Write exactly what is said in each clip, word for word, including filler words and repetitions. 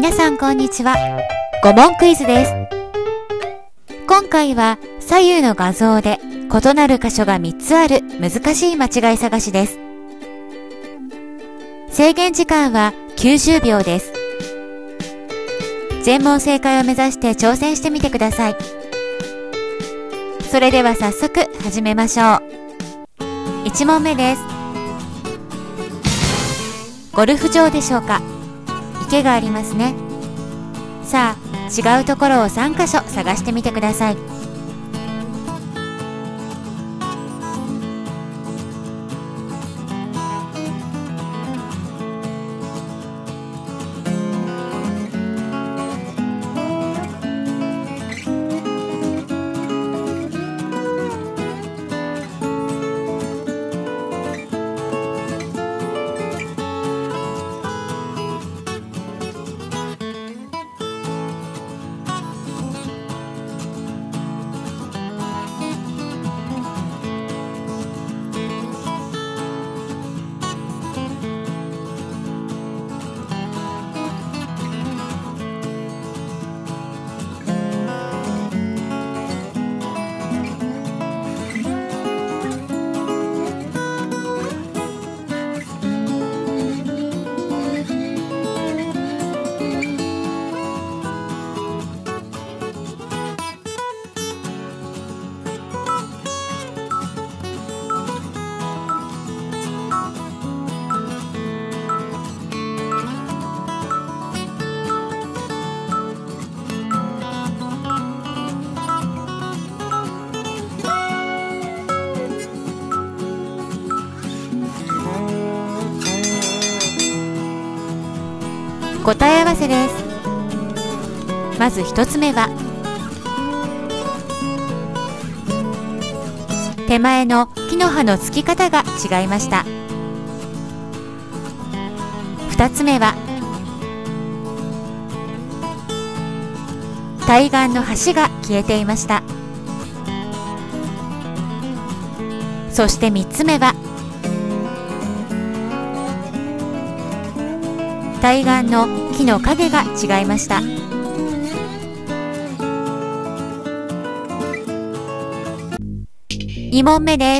皆さんこんにちは。ご問クイズです。今回は左右の画像で異なる箇所がみっつある難しい間違い探しです。制限時間はきゅうじゅうびょうです。全問正解を目指して挑戦してみてください。それでは早速始めましょう。いち問目です。ゴルフ場でしょうか？池がありますね。さあ、違うところをさんかしょ探してみてください。答え合わせです。まず一つ目は、手前の木の葉の付き方が違いました。二つ目は、対岸の橋が消えていました。そして三つ目は、対岸の木の影が違いました。に問目です。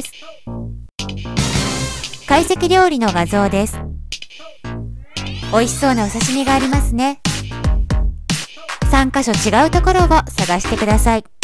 懐石料理の画像です。美味しそうなお刺身がありますね。さんかしょ違うところを探してください。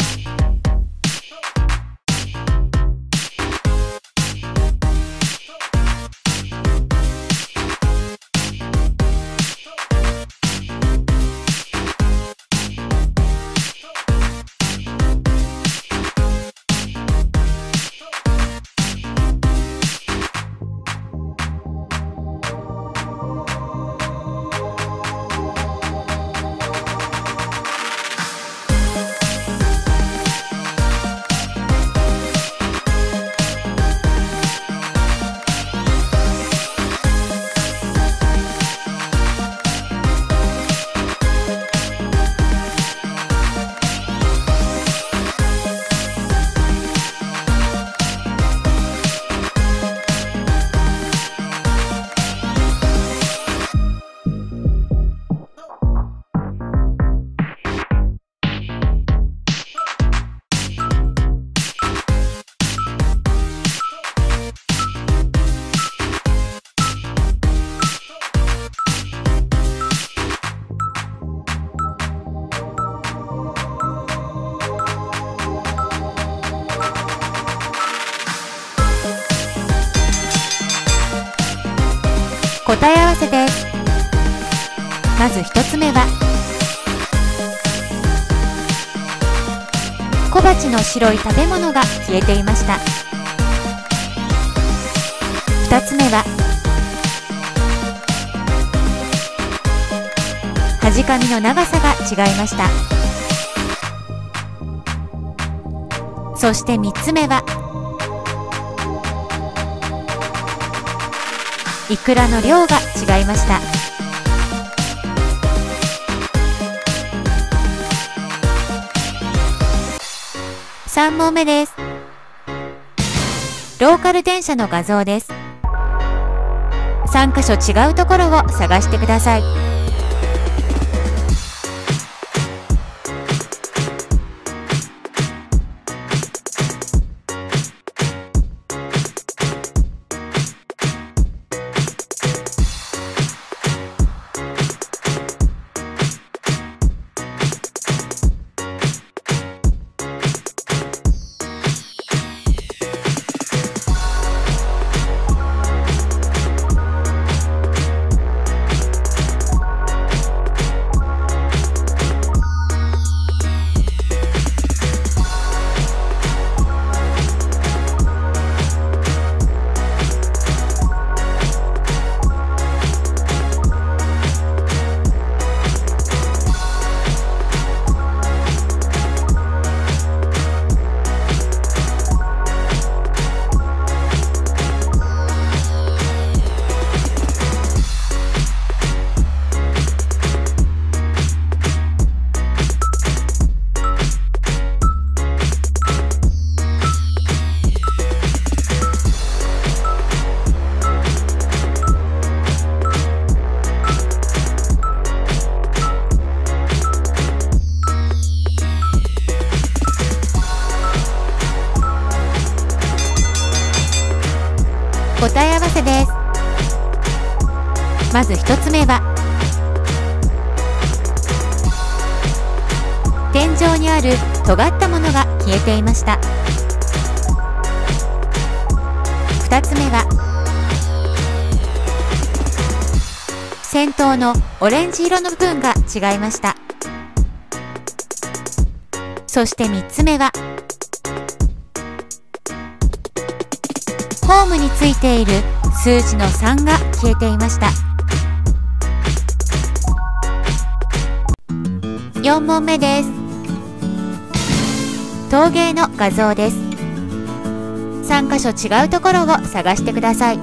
答え合わせです。まず一つ目は、小鉢の白い食べ物が消えていました。二つ目は、端紙の長さが違いました。そして三つ目は、イクラの量が違いました。さん問目です。ローカル電車の画像です。さんかしょ違うところを探してください。 せです。まずひとつめは、天井にある尖ったものが消えていました。ふたつめは、先頭のオレンジ色の部分が違いました。そしてみっつめは、ホームについている数字のさんが消えていました。よんもんめです。陶芸の画像です。さんかしょ違うところを探してください。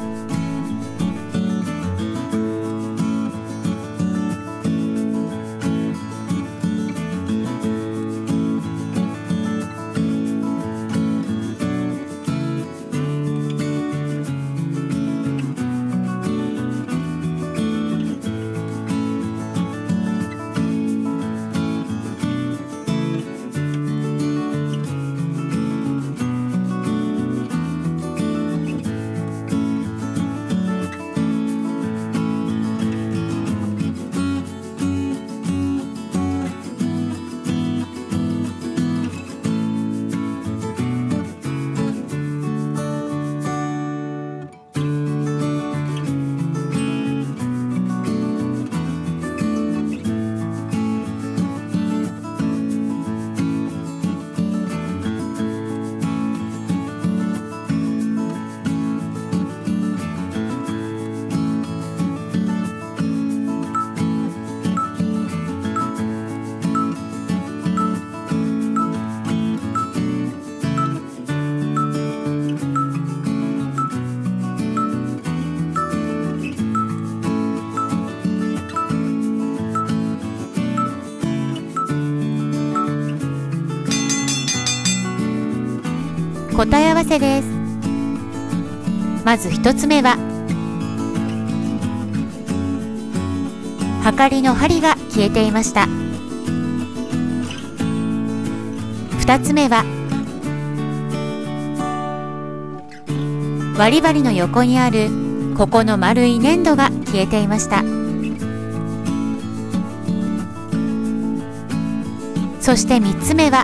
答え合わせです。まずひとつめは、はかりの針が消えていました。ふたつめは、割り針の横にあるここの丸い粘土が消えていました。そしてみっつめは、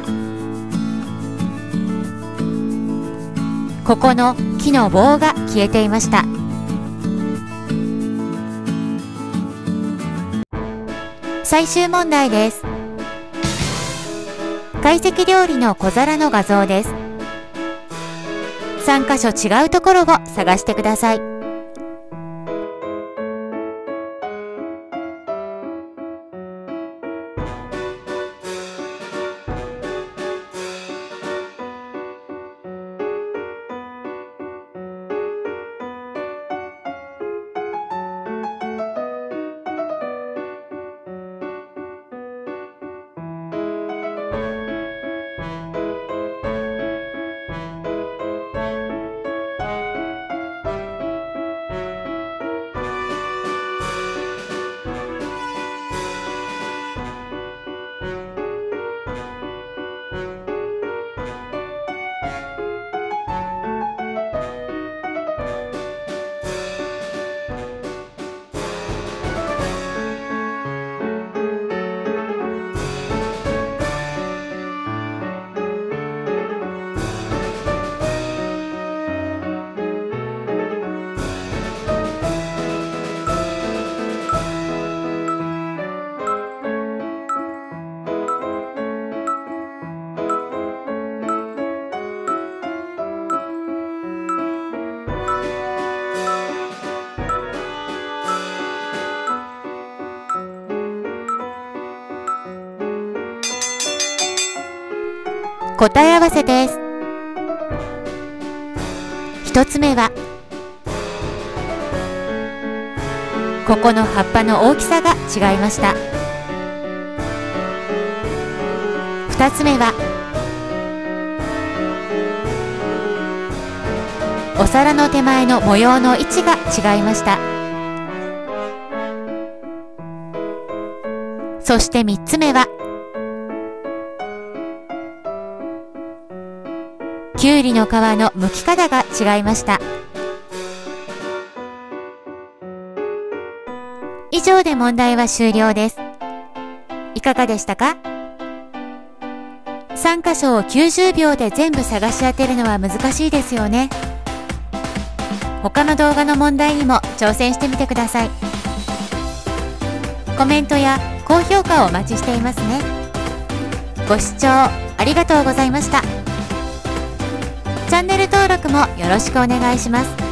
ここの木の棒が消えていました。最終問題です。懐石料理の小皿の画像です。さんかしょ違うところを探してください。答え合わせです。ひとつめは、ここの葉っぱの大きさが違いました。ふたつめは、お皿の手前の模様の位置が違いました。そしてみっつめは、きゅうりの皮の剥き方が違いました。 以上で問題は終了です。いかがでしたか？さん箇所をきゅうじゅうびょうで全部探し当てるのは難しいですよね。他の動画の問題にも挑戦してみてください。コメントや高評価をお待ちしていますね。ご視聴ありがとうございました。チャンネル登録もよろしくお願いします。